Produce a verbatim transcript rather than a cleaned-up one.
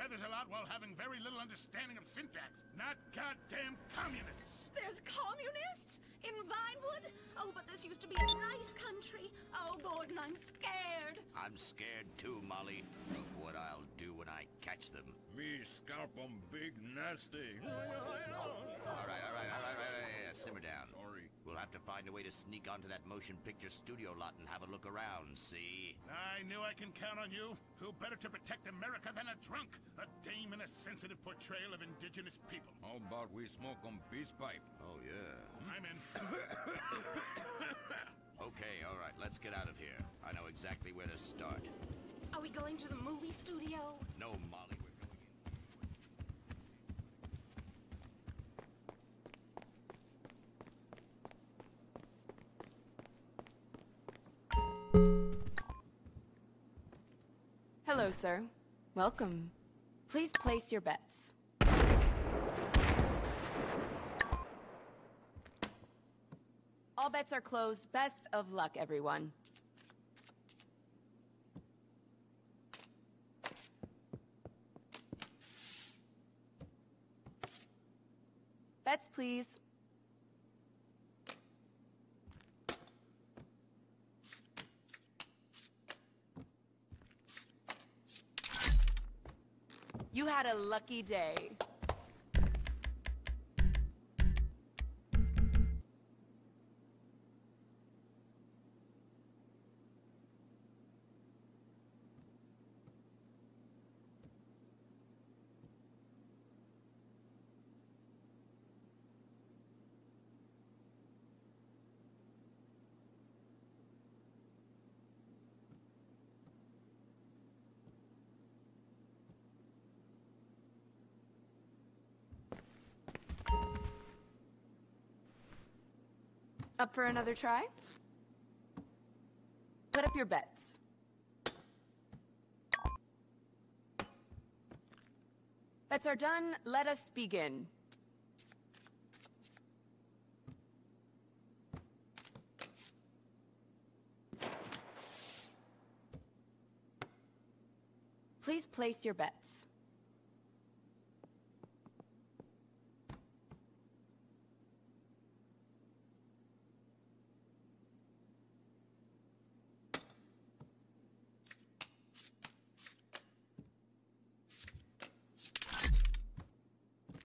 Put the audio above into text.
feathers a lot while having very little understanding of syntax. Not goddamn communists. There's communists? In Vinewood? Oh, but this used to be a nice country. Oh, Gordon, I'm scared. I'm scared too, Molly, of what I'll do when I catch them. Me scalp 'em big nasty. All right, all right, all right, all right, all right. Simmer down. Sorry. We'll have to find a way to sneak onto that motion picture studio lot and have a look around, see? I knew I can count on you. Who better to protect America than a drunk? A dame in a sensitive portrayal of indigenous people. How about we smoke 'em peace pipe? Oh, yeah. I'm in. Okay, all right, let's get out of here. I know exactly where to start. Are we going to the movie studio? No, Molly, we're going in. Hello, sir. Welcome. Please place your bets. All bets are closed. Best of luck, everyone. Bets, please. You had a lucky day. Up for another try? Put up your bets. Bets are done. Let us begin. Please place your bets.